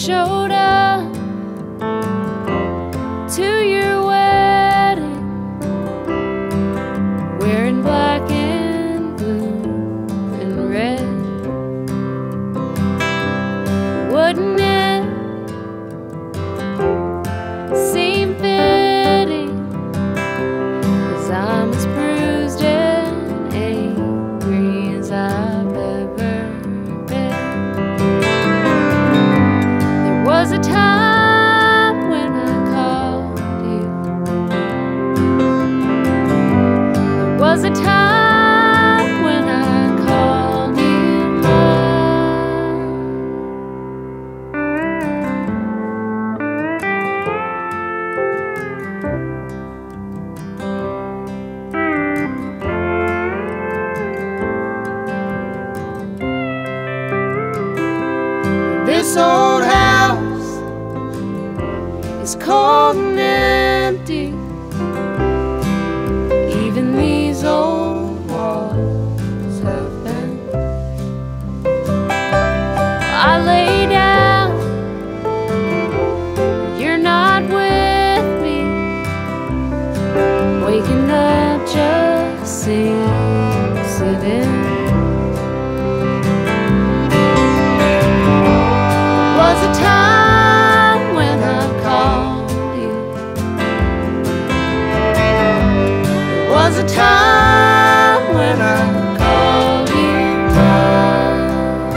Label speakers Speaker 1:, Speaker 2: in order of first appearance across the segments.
Speaker 1: showed up to your wedding wearing black and blue and red. Wouldn't it seem fitting, 'cause I'm as bruised and angry as I've ever been. There was a time when I called you. There was a time when I called you mine. This old house is cold and empty. Even these old walls have been. I lay down, you're not with me. Waking up just sinks it in. Was a time when I called you. There was a time when I called you mine.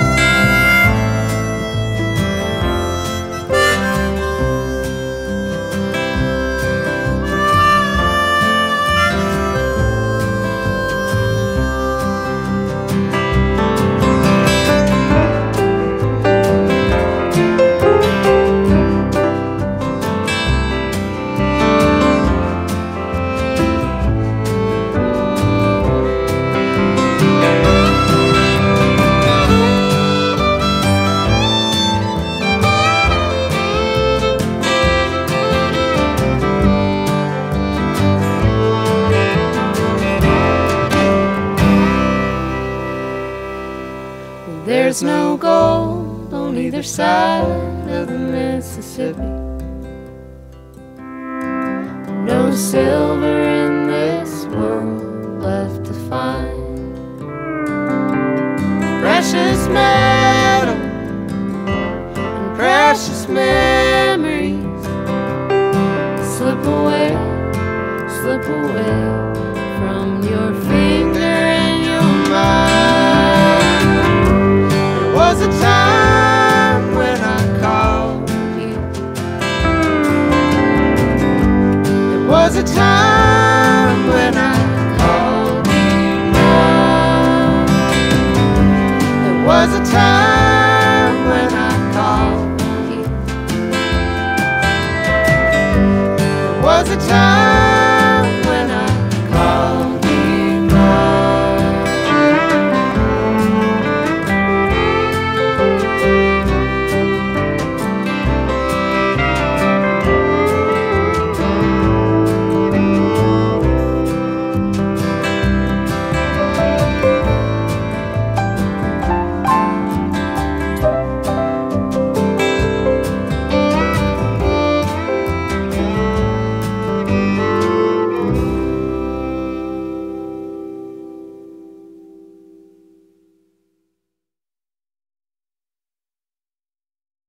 Speaker 1: There's no gold on either side of the Mississippi. No silver in this world left to find. Precious metal and precious memories slip away from your finger and your mind. There was a time when I called you. There was a time when I called you mine. There was a time when I called you. There was a time